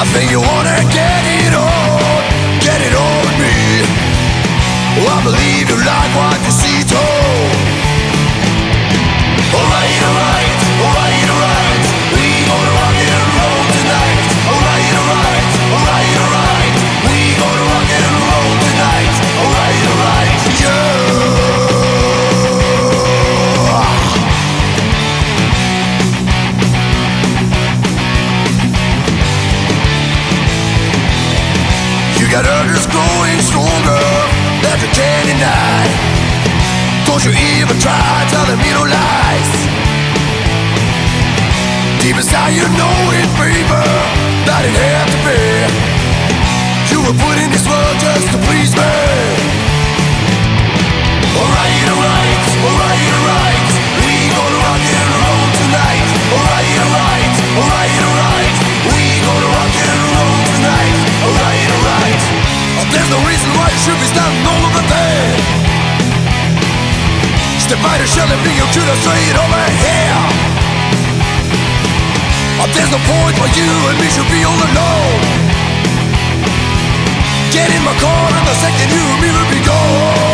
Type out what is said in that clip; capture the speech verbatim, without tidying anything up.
I think you wanna get it on, get it on with me. Oh, I believe you like what you see too. Alright, alright, alright, alright, we gonna rock and roll tonight. Alright, alright, alright, alright, we gonna rock and roll tonight. Alright, alright, yeah. You got others growing stronger that you can't deny. Don't you even try telling me no lies. Deep inside you know it, baby, that it had to be. You were put in this world just to please me. Alright, alright, alright, alright, we gonna rock and roll tonight. Alright, alright, alright, alright, we gonna rock and roll tonight. Alright, alright, oh, there's no reason why you should be standing all over there. Step by the shell and bring your shooter straight over here. Oh, there's no point for you and me should be all alone. Get in my car and the second you and me will be gone.